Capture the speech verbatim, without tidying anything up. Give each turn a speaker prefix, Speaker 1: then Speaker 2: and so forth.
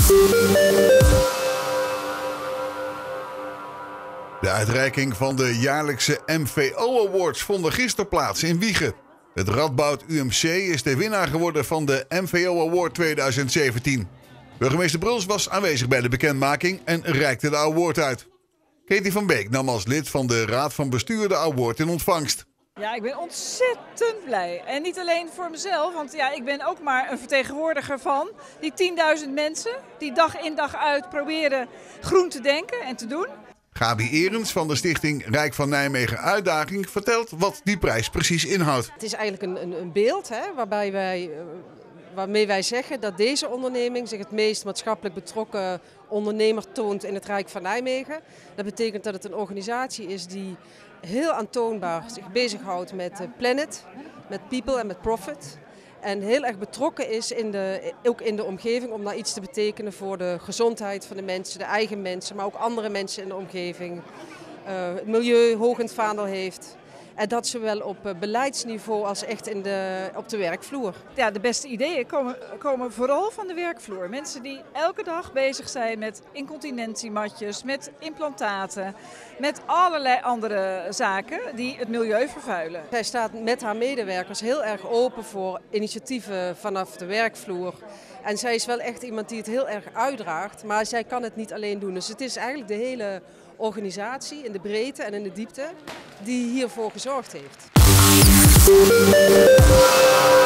Speaker 1: De uitreiking van de jaarlijkse M V O Awards vond gisteren plaats in Wijchen. Het Radboud U M C is de winnaar geworden van de M V O Award tweeduizend zeventien. Burgemeester Bruls was aanwezig bij de bekendmaking en reikte de award uit. Katie van Beek nam als lid van de Raad van Bestuur de award in ontvangst.
Speaker 2: Ja, ik ben ontzettend blij. En niet alleen voor mezelf, want ja, ik ben ook maar een vertegenwoordiger van die tienduizend mensen die dag in dag uit proberen groen te denken en te doen.
Speaker 1: Gabi Erens van de stichting Rijk van Nijmegen Uitdaging vertelt wat die prijs precies inhoudt.
Speaker 3: Het is eigenlijk een, een, een beeld hè, waarbij wij, waarmee wij zeggen dat deze onderneming zich het meest maatschappelijk betrokken ondernemer toont in het Rijk van Nijmegen. Dat betekent dat het een organisatie is die heel aantoonbaar zich bezighoudt met planet, met people en met profit. En heel erg betrokken is, in de, ook in de omgeving, om daar iets te betekenen voor de gezondheid van de mensen, de eigen mensen, maar ook andere mensen in de omgeving. Uh, het milieu hoog in het vaandel heeft. En dat zowel op beleidsniveau als echt in de, op de werkvloer.
Speaker 2: Ja, de beste ideeën komen, komen vooral van de werkvloer. Mensen die elke dag bezig zijn met incontinentiematjes, met implantaten, met allerlei andere zaken die het milieu vervuilen.
Speaker 3: Zij staat met haar medewerkers heel erg open voor initiatieven vanaf de werkvloer. En zij is wel echt iemand die het heel erg uitdraagt, maar zij kan het niet alleen doen. Dus het is eigenlijk de hele organisatie in de breedte en in de diepte die hiervoor gezorgd heeft.